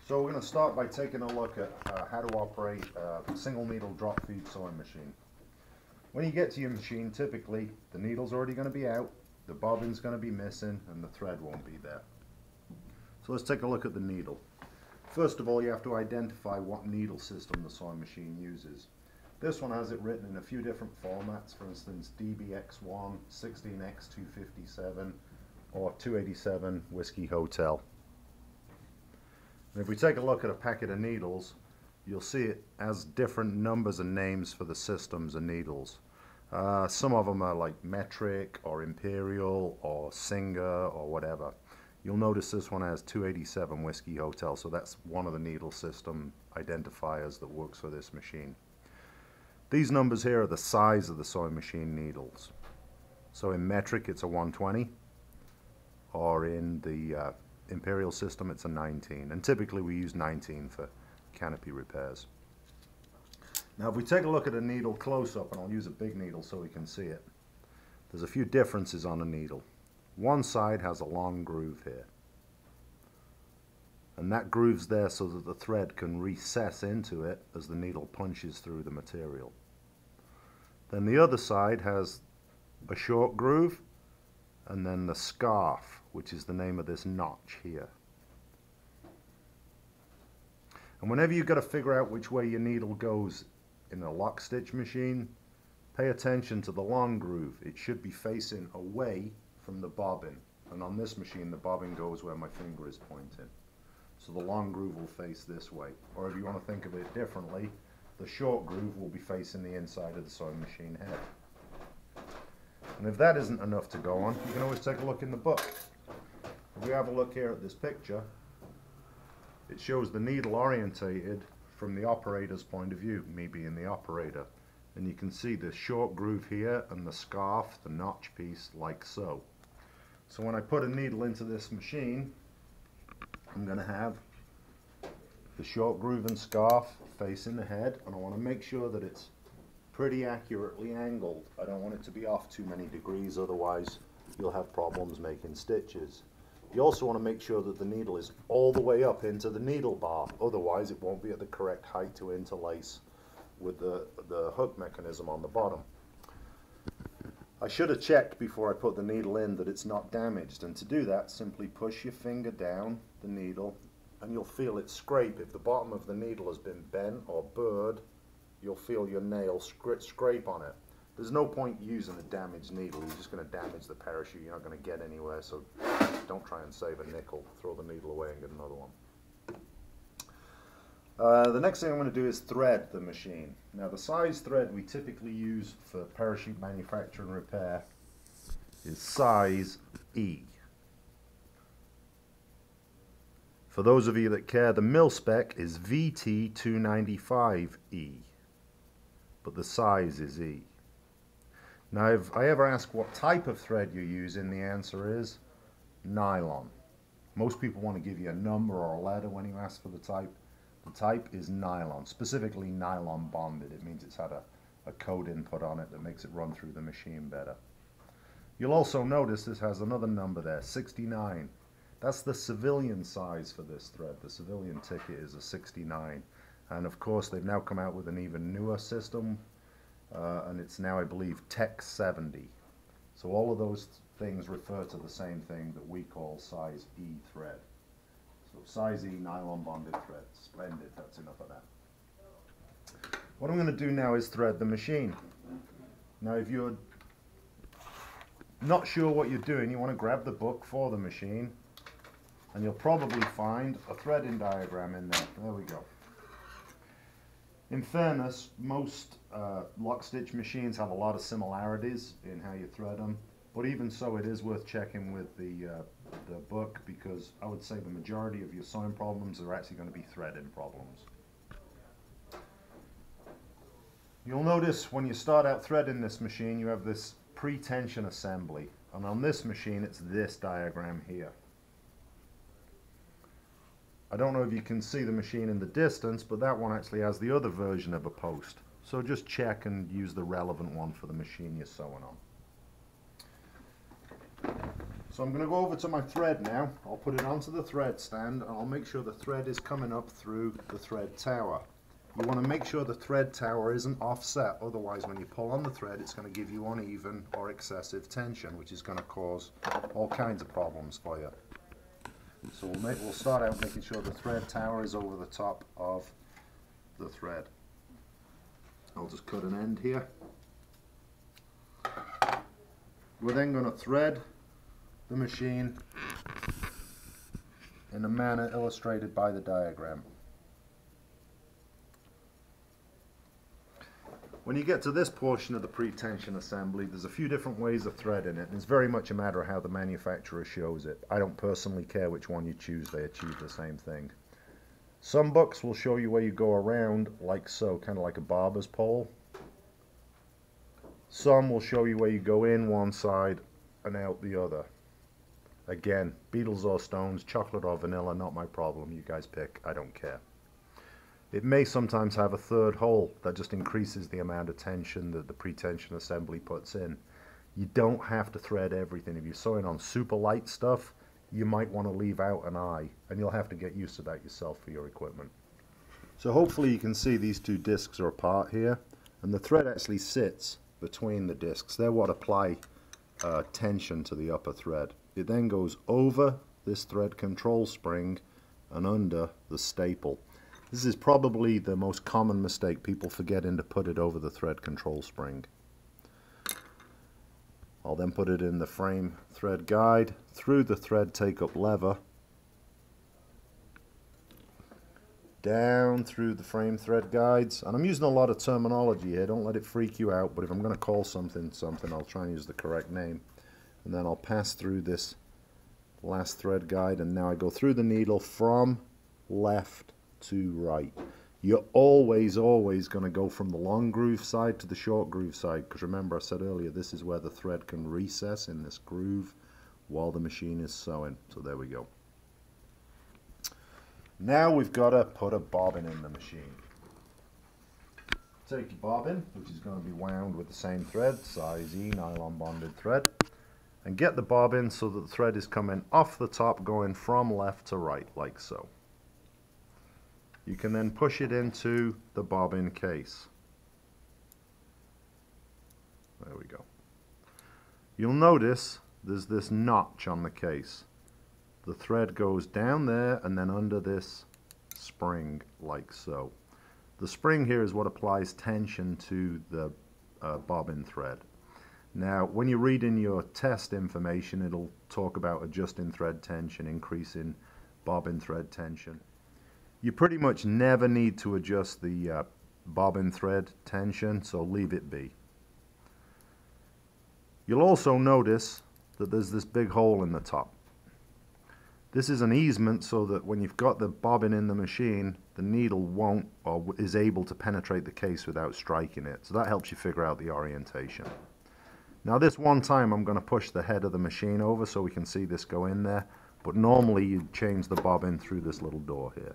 So we're going to start by taking a look at how to operate a single needle drop feed sewing machine. When you get to your machine, typically the needle's already going to be out, the bobbin's going to be missing, and the thread won't be there. So let's take a look at the needle. First of all, you have to identify what needle system the sewing machine uses. This one has it written in a few different formats, for instance DBX1, 16X257, or 287 Whiskey Hotel. And if we take a look at a packet of needles, you'll see it has different numbers and names for the systems and needles. Some of them are like metric or imperial or Singer or whatever. You'll notice this one has 287 Whiskey Hotel, so that's one of the needle system identifiers that works for this machine. These numbers here are the size of the sewing machine needles. So in metric it's a 120, or in the imperial system it's a 19, and typically we use 19 for canopy repairs. Now if we take a look at a needle close up, and I'll use a big needle so we can see it, there's a few differences on a needle. One side has a long groove here, and that groove's there so that the thread can recess into it as the needle punches through the material. Then the other side has a short groove, and then the scarf, which is the name of this notch here. And whenever you've got to figure out which way your needle goes in a lock stitch machine, pay attention to the long groove. It should be facing away from the bobbin, and on this machine the bobbin goes where my finger is pointing. So the long groove will face this way, or if you want to think of it differently, the short groove will be facing the inside of the sewing machine head. And if that isn't enough to go on, you can always take a look in the book. If we have a look here at this picture, it shows the needle orientated from the operator's point of view, me being the operator. And you can see the short groove here and the scarf, the notch piece, like so. So when I put a needle into this machine, I'm going to have the short groove and scarf facing the head, and I want to make sure that it's pretty accurately angled. I don't want it to be off too many degrees, otherwise you'll have problems making stitches. You also want to make sure that the needle is all the way up into the needle bar, otherwise it won't be at the correct height to interlace with the hook mechanism on the bottom. I should have checked before I put the needle in that it's not damaged, and to do that simply push your finger down the needle and you'll feel it scrape. If the bottom of the needle has been bent or burred, you'll feel your nail scrape on it. There's no point using a damaged needle. You're just going to damage the parachute. You're not going to get anywhere, so don't try and save a nickel. Throw the needle away and get another one. The next thing I'm going to do is thread the machine. Now the size thread we typically use for parachute manufacture and repair is size E. For those of you that care, the mil spec is VT295E, but the size is E. Now if I ever ask what type of thread you're using, the answer is nylon. Most people want to give you a number or a letter when you ask for the type. The type is nylon, specifically nylon bonded. It means it's had a coating put on it that makes it run through the machine better. You'll also notice this has another number there, 69. That's the civilian size for this thread. The civilian ticket is a 69. And of course they've now come out with an even newer system, and it's now, I believe, Tech 70. So all of those things refer to the same thing that we call size E thread. So size E nylon bonded thread. Splendid, that's enough of that. What I'm going to do now is thread the machine. Now if you're not sure what you're doing, you want to grab the book for the machine, and you'll probably find a threading diagram in there. There we go. In fairness, most lock stitch machines have a lot of similarities in how you thread them, but even so it is worth checking with the book, because I would say the majority of your sewing problems are actually going to be threading problems. You'll notice when you start out threading this machine, you have this pre-tension assembly, and on this machine it's this diagram here. I don't know if you can see the machine in the distance, but that one actually has the other version of a post. So just check and use the relevant one for the machine you're sewing on. So I'm going to go over to my thread now. I'll put it onto the thread stand and I'll make sure the thread is coming up through the thread tower. You want to make sure the thread tower isn't offset, otherwise when you pull on the thread it's going to give you uneven or excessive tension, which is going to cause all kinds of problems for you. So we'll start out making sure the thread tower is over the top of the thread. I'll just cut an end here. We're then going to thread the machine in the manner illustrated by the diagram. When you get to this portion of the pre-tension assembly, there's a few different ways of threading it, and it's very much a matter of how the manufacturer shows it. I don't personally care which one you choose, they achieve the same thing. Some books will show you where you go around like so, kind of like a barber's pole. Some will show you where you go in one side and out the other. Again, Beatles or Stones, chocolate or vanilla, not my problem. You guys pick, I don't care. It may sometimes have a third hole that just increases the amount of tension that the pre-tension assembly puts in. You don't have to thread everything. If you're sewing on super light stuff, you might want to leave out an eye, and you'll have to get used to that yourself for your equipment. So hopefully you can see these two discs are apart here, and the thread actually sits between the discs. They're what apply tension to the upper thread. It then goes over this thread control spring and under the staple. This is probably the most common mistake, people forgetting to put it over the thread control spring. I'll then put it in the frame thread guide through the thread take-up lever, down through the frame thread guides, and I'm using a lot of terminology here, don't let it freak you out, but if I'm going to call something something, I'll try and use the correct name. And then I'll pass through this last thread guide, and now I go through the needle from left to right. You're always going to go from the long groove side to the short groove side, because remember I said earlier, this is where the thread can recess in this groove while the machine is sewing. So there we go. Now we've got to put a bobbin in the machine. Take your bobbin, which is going to be wound with the same thread, size E nylon bonded thread, and get the bobbin so that the thread is coming off the top, going from left to right, like so. You can then push it into the bobbin case. There we go. You'll notice there's this notch on the case. The thread goes down there and then under this spring, like so. The spring here is what applies tension to the bobbin thread. Now, when you read in your test information, it'll talk about adjusting thread tension, increasing bobbin thread tension. You pretty much never need to adjust the bobbin thread tension, so leave it be. You'll also notice that there's this big hole in the top. This is an easement so that when you've got the bobbin in the machine, the needle won't or is able to penetrate the case without striking it. So that helps you figure out the orientation. Now this one time I'm going to push the head of the machine over so we can see this go in there, but normally you change the bobbin through this little door here.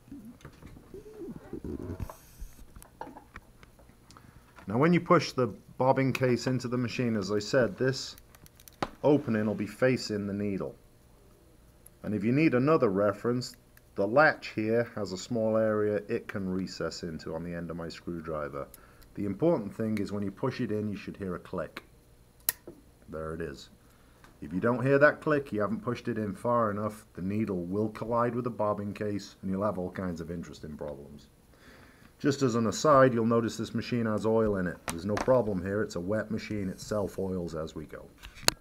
Now when you push the bobbin case into the machine, as I said, this opening will be facing the needle. And if you need another reference, the latch here has a small area it can recess into on the end of my screwdriver. The important thing is when you push it in, you should hear a click. There it is. If you don't hear that click, you haven't pushed it in far enough, the needle will collide with the bobbin case and you'll have all kinds of interesting problems. Just as an aside, you'll notice this machine has oil in it. There's no problem here, it's a wet machine, it self-oils as we go.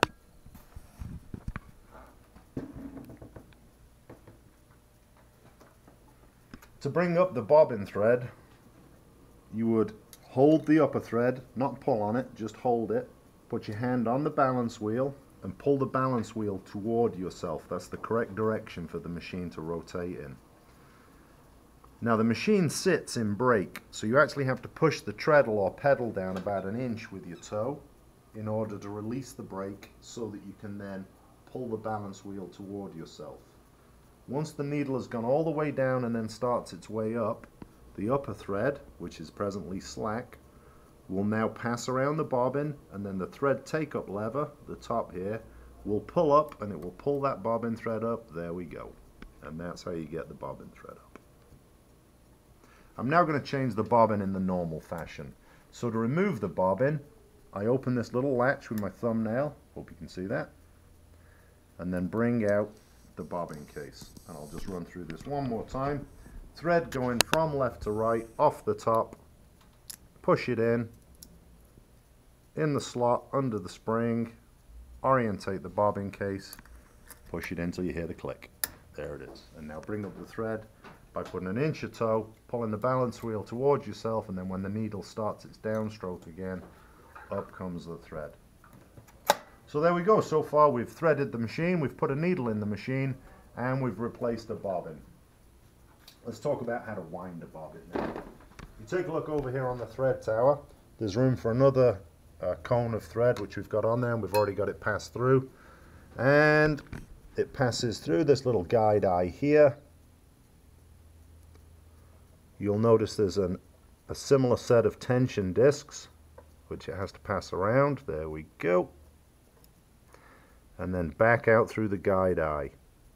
To bring up the bobbin thread, you would hold the upper thread, not pull on it, just hold it, put your hand on the balance wheel and pull the balance wheel toward yourself. That's the correct direction for the machine to rotate in. Now the machine sits in brake, so you actually have to push the treadle or pedal down about an inch with your toe in order to release the brake so that you can then pull the balance wheel toward yourself. Once the needle has gone all the way down and then starts its way up, the upper thread, which is presently slack, will now pass around the bobbin, and then the thread take-up lever, the top here, will pull up and it will pull that bobbin thread up. There we go. And that's how you get the bobbin thread up. I'm now going to change the bobbin in the normal fashion. So to remove the bobbin, I open this little latch with my thumbnail, hope you can see that, and then bring out the bobbin case. And I'll just run through this one more time. Thread going from left to right, off the top, push it in the slot under the spring, orientate the bobbin case, push it in until you hear the click. There it is. And now bring up the thread by putting an inch or toe, pulling the balance wheel towards yourself, and then when the needle starts its downstroke again, up comes the thread. So there we go. So far we've threaded the machine, we've put a needle in the machine, and we've replaced the bobbin. Let's talk about how to wind a bobbin now. You take a look over here on the thread tower. There's room for another cone of thread which we've got on there, and we've already got it passed through. And it passes through this little guide eye here. You'll notice there's a similar set of tension discs which it has to pass around. There we go. And then back out through the guide eye.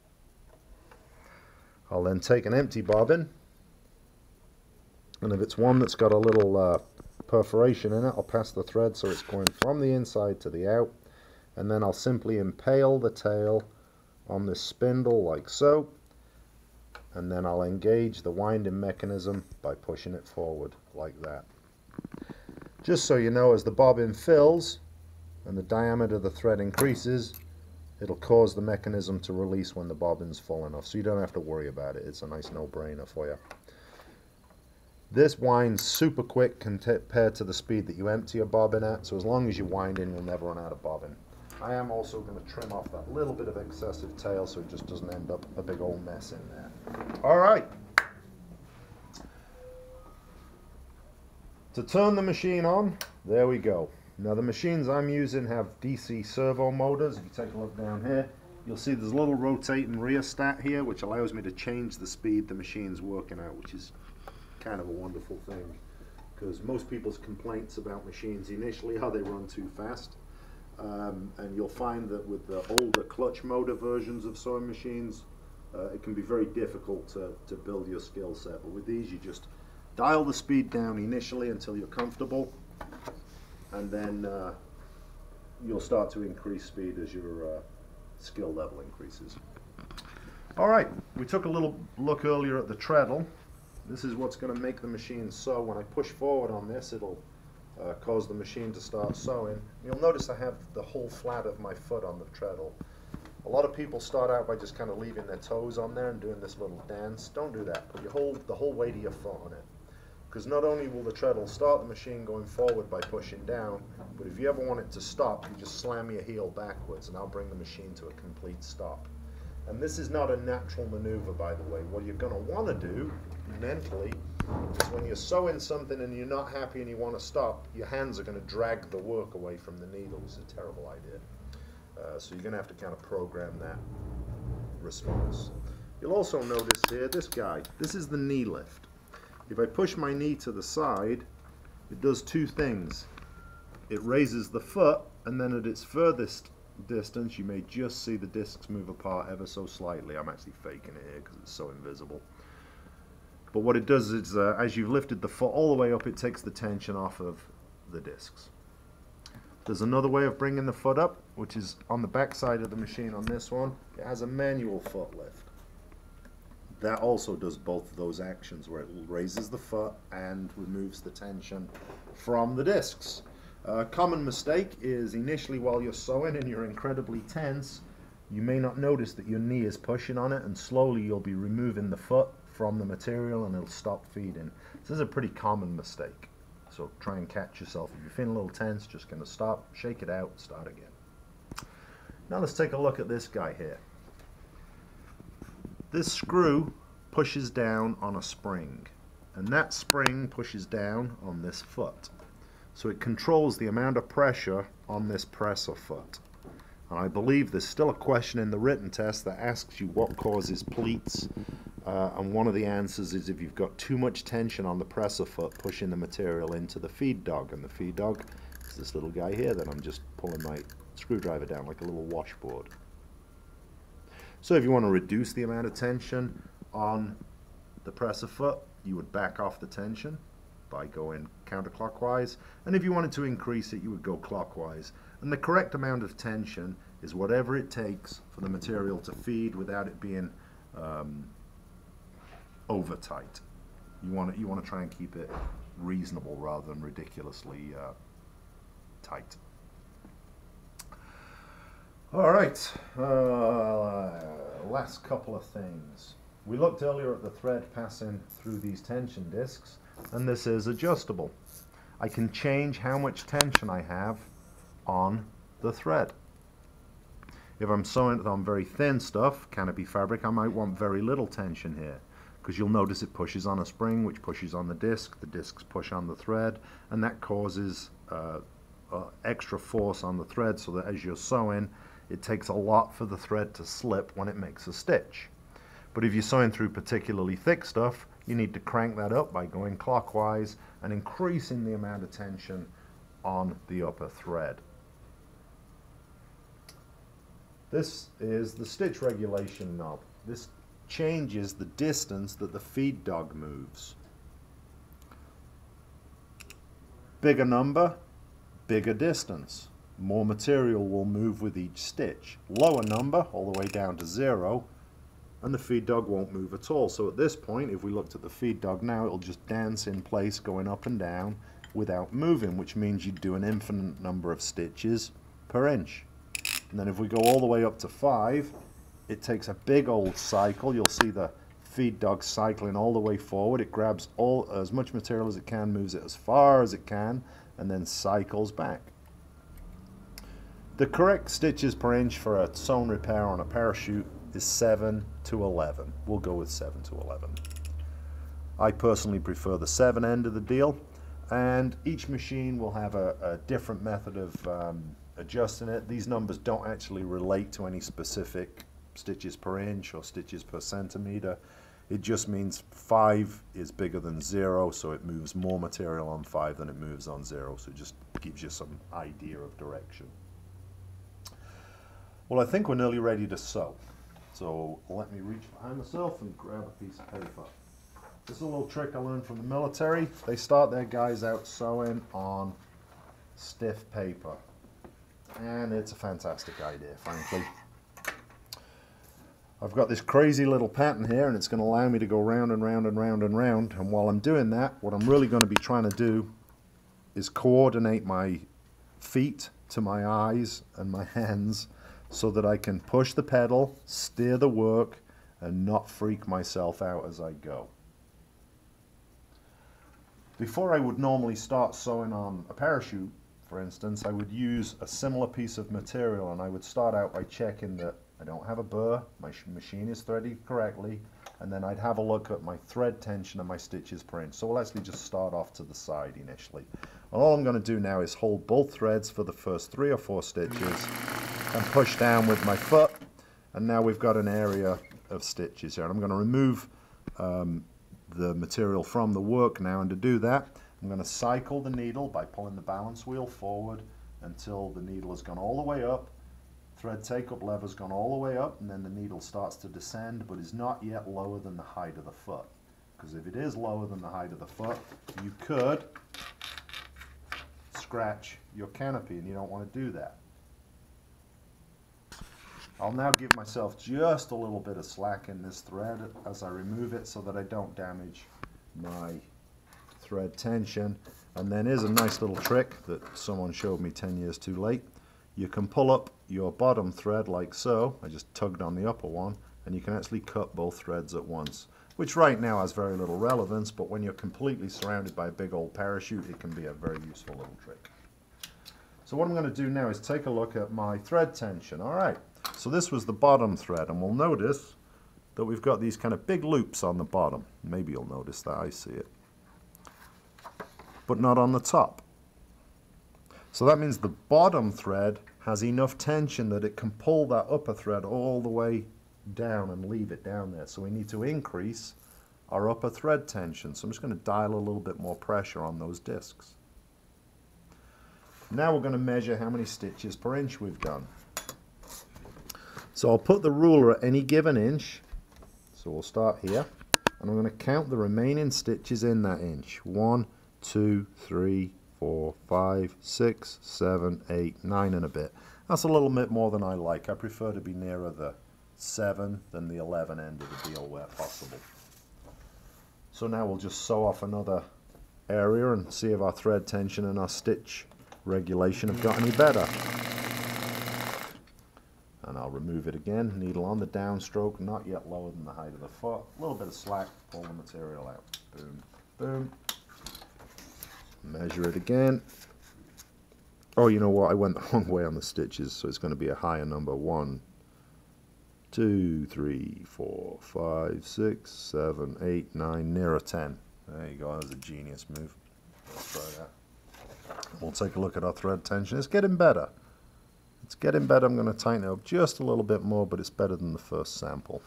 I'll then take an empty bobbin, and if it's one that's got a little perforation in it, I'll pass the thread so it's going from the inside to the out, and then I'll simply impale the tail on this spindle like so, and then I'll engage the winding mechanism by pushing it forward like that. Just so you know, as the bobbin fills and the diameter of the thread increases, it'll cause the mechanism to release when the bobbin's full enough, so you don't have to worry about it. It's a nice no-brainer for you. This winds super quick compared to the speed that you empty a bobbin at, so as long as you're winding, you'll never run out of bobbin. I am also going to trim off that little bit of excessive tail so it just doesn't end up a big old mess in there. Alright. To turn the machine on, there we go. Now the machines I'm using have DC servo motors. If you take a look down here, you'll see there's a little rotating rheostat here which allows me to change the speed the machine's working at, which is kind of a wonderful thing, because most people's complaints about machines initially are they run too fast. And you'll find that with the older clutch motor versions of sewing machines, it can be very difficult to build your skill set. But with these, you just dial the speed down initially until you're comfortable, and then you'll start to increase speed as your skill level increases. Alright, we took a little look earlier at the treadle. This is what's going to make the machine sew. When I push forward on this, it'll cause the machine to start sewing. You'll notice I have the whole flat of my foot on the treadle. A lot of people start out by just kind of leaving their toes on there and doing this little dance. Don't do that. Put the whole weight of your foot on it. Because not only will the treadle start the machine going forward by pushing down, but if you ever want it to stop, you just slam your heel backwards and I'll bring the machine to a complete stop. And this is not a natural maneuver, by the way. What you're going to want to do mentally is when you're sewing something and you're not happy and you want to stop, your hands are going to drag the work away from the needle. It's a terrible idea. So you're going to have to kind of program that response. You'll also notice here, this guy, this is the knee lift. If I push my knee to the side, it does two things. It raises the foot, and then at its furthest distance, you may just see the discs move apart ever so slightly. I'm actually faking it here because it's so invisible. But what it does is, as you've lifted the foot all the way up, it takes the tension off of the discs. There's another way of bringing the foot up, which is on the back side of the machine on this one. It has a manual foot lift. That also does both of those actions, where it raises the foot and removes the tension from the discs. A common mistake is initially while you're sewing and you're incredibly tense, you may not notice that your knee is pushing on it, and slowly you'll be removing the foot from the material and it'll stop feeding. This is a pretty common mistake. So try and catch yourself. If you're feeling a little tense, just going to stop, shake it out, start again. Now let's take a look at this guy here. This screw pushes down on a spring, and that spring pushes down on this foot. So it controls the amount of pressure on this presser foot. And I believe there's still a question in the written test that asks you what causes pleats, and one of the answers is if you've got too much tension on the presser foot pushing the material into the feed dog, and the feed dog is this little guy here that I'm just pulling my screwdriver down like a little washboard. So if you want to reduce the amount of tension on the presser foot, you would back off the tension by going counterclockwise, and if you wanted to increase it, you would go clockwise. And the correct amount of tension is whatever it takes for the material to feed without it being over tight. You want to try and keep it reasonable rather than ridiculously tight. All right, last couple of things. We looked earlier at the thread passing through these tension discs, and this is adjustable. I can change how much tension I have on the thread. If I'm sewing it on very thin stuff, canopy fabric, I might want very little tension here, because you'll notice it pushes on a spring which pushes on the discs push on the thread, and that causes extra force on the thread, so that as you're sewing, it takes a lot for the thread to slip when it makes a stitch. But if you're sewing through particularly thick stuff, you need to crank that up by going clockwise and increasing the amount of tension on the upper thread. This is the stitch regulation knob. This changes the distance that the feed dog moves. Bigger number, bigger distance. More material will move with each stitch. Lower number, all the way down to 0, and the feed dog won't move at all. So at this point, if we looked at the feed dog now, it'll just dance in place going up and down without moving, which means you'd do an infinite number of stitches per inch. And then if we go all the way up to 5, it takes a big old cycle. You'll see the feed dog cycling all the way forward. It grabs as much material as it can, moves it as far as it can, and then cycles back. The correct stitches per inch for a sewn repair on a parachute is 7 to 11. We'll go with 7 to 11. I personally prefer the 7 end of the deal, and each machine will have a different method of adjusting it. These numbers don't actually relate to any specific stitches per inch or stitches per centimeter. It just means 5 is bigger than 0, so it moves more material on 5 than it moves on 0, so it just gives you some idea of direction. Well, I think we're nearly ready to sew. So let me reach behind myself and grab a piece of paper. This is a little trick I learned from the military. They start their guys out sewing on stiff paper. And it's a fantastic idea, frankly. I've got this crazy little pattern here, and it's going to allow me to go round and round and round and round. And while I'm doing that, what I'm really going to be trying to do is coordinate my feet to my eyes and my hands, so that I can push the pedal, steer the work, and not freak myself out as I go. Before I would normally start sewing on a parachute, for instance, I would use a similar piece of material, and I would start out by checking that I don't have a burr, my machine is threaded correctly, and then I'd have a look at my thread tension and my stitches per inch. So we'll actually just start off to the side initially. And all I'm going to do now is hold both threads for the first 3 or 4 stitches, and push down with my foot, and now we've got an area of stitches here. And I'm going to remove the material from the work now, and to do that I'm going to cycle the needle by pulling the balance wheel forward until the needle has gone all the way up, thread take-up lever's gone all the way up, and then the needle starts to descend but is not yet lower than the height of the foot. Because if it is lower than the height of the foot, you could scratch your canopy, and you don't want to do that. I'll now give myself just a little bit of slack in this thread as I remove it so that I don't damage my thread tension. And then here's a nice little trick that someone showed me 10 years too late. You can pull up your bottom thread like so. I just tugged on the upper one, and you can actually cut both threads at once, which right now has very little relevance, but when you're completely surrounded by a big old parachute, it can be a very useful little trick. So what I'm going to do now is take a look at my thread tension. All right. So this was the bottom thread, and we'll notice that we've got these kind of big loops on the bottom. Maybe you'll notice that, I see it. But not on the top. So that means the bottom thread has enough tension that it can pull that upper thread all the way down and leave it down there. So we need to increase our upper thread tension. So I'm just going to dial a little bit more pressure on those discs. Now we're going to measure how many stitches per inch we've done. So I'll put the ruler at any given inch. So we'll start here, and I'm going to count the remaining stitches in that inch. 1, 2, 3, 4, 5, 6, 7, 8, 9 and a bit. That's a little bit more than I like. I prefer to be nearer the 7 than the 11 end of the deal where possible. So now we'll just sew off another area and see if our thread tension and our stitch regulation have got any better. And I'll remove it again, needle on the downstroke, not yet lower than the height of the foot. A little bit of slack, pull the material out. Boom, boom. Measure it again. Oh, you know what? I went the wrong way on the stitches, so it's going to be a higher number. 1, 2, 3, 4, 5, 6, 7, 8, 9, nearer 10. There you go. That's a genius move. Let's try that. We'll take a look at our thread tension. It's getting better. It's getting better. I'm going to tighten it up just a little bit more, but it's better than the first sample.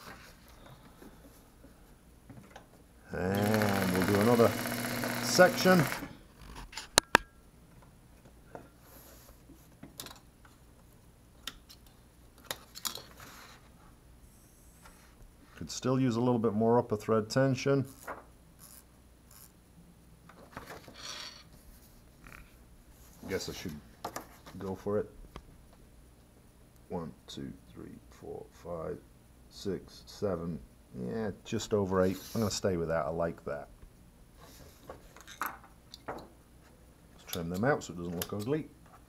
And we'll do another section. Could still use a little bit more upper thread tension. Guess I should go for it. 1, 2, 3, 4, 5, 6, 7. Yeah, just over 8. I'm going to stay with that. I like that. Let's trim them out so it doesn't look ugly.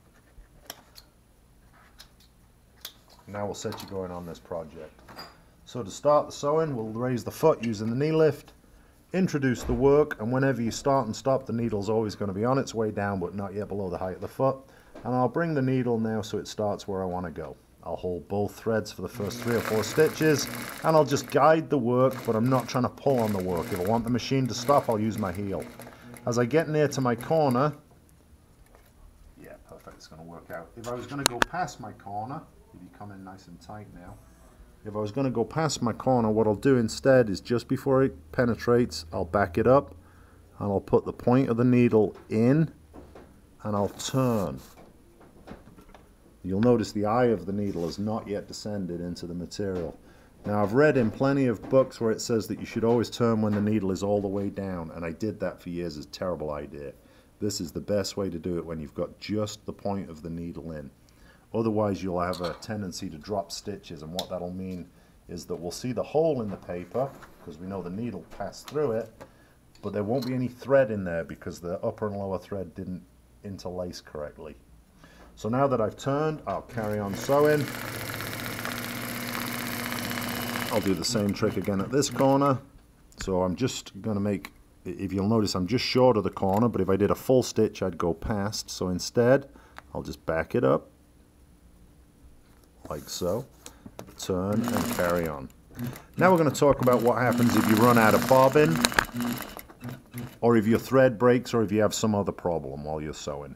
Now we'll set you going on this project. So to start the sewing, we'll raise the foot using the knee lift, introduce the work, and whenever you start and stop, the needle's always going to be on its way down but not yet below the height of the foot. And I'll bring the needle now so it starts where I want to go. I'll hold both threads for the first 3 or 4 stitches, and I'll just guide the work, but I'm not trying to pull on the work. If I want the machine to stop, I'll use my heel. As I get near to my corner, yeah, perfect, it's going to work out. If I was going to go past my corner, if you come in nice and tight now, if I was going to go past my corner, what I'll do instead is just before it penetrates, I'll back it up, and I'll put the point of the needle in, and I'll turn. You'll notice the eye of the needle has not yet descended into the material. Now I've read in plenty of books where it says that you should always turn when the needle is all the way down, and I did that for years. It's a terrible idea. This is the best way to do it when you've got just the point of the needle in. Otherwise you'll have a tendency to drop stitches, and what that'll mean is that we'll see the hole in the paper because we know the needle passed through it, but there won't be any thread in there because the upper and lower thread didn't interlace correctly. So now that I've turned, I'll carry on sewing. I'll do the same trick again at this corner. So I'm just going to make, if you'll notice, I'm just short of the corner, but if I did a full stitch, I'd go past. So instead, I'll just back it up, like so, turn and carry on. Now we're going to talk about what happens if you run out of bobbin, or if your thread breaks, or if you have some other problem while you're sewing.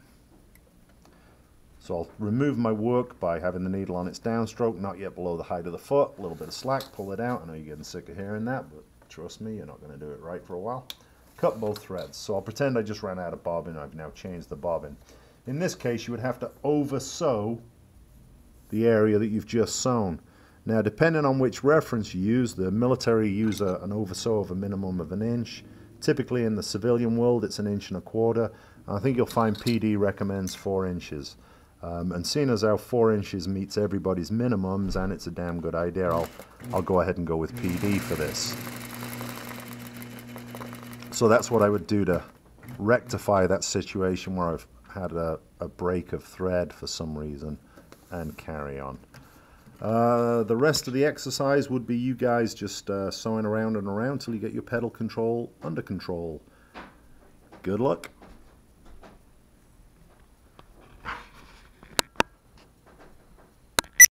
So I'll remove my work by having the needle on its downstroke, not yet below the height of the foot, a little bit of slack, pull it out. I know you're getting sick of hearing that, but trust me, you're not going to do it right for a while. Cut both threads. So I'll pretend I just ran out of bobbin. I've now changed the bobbin. In this case, you would have to over sew the area that you've just sewn. Now, depending on which reference you use, the military use an over sew of a minimum of 1 inch. Typically in the civilian world, it's 1 1/4 inches. I think you'll find PD recommends 4 inches. And seeing as how 4 inches meets everybody's minimums, and it's a damn good idea, I'll go ahead and go with PD for this. So that's what I would do to rectify that situation where I've had a break of thread for some reason, and carry on. The rest of the exercise would be you guys just sewing around and around till you get your pedal control under control. Good luck.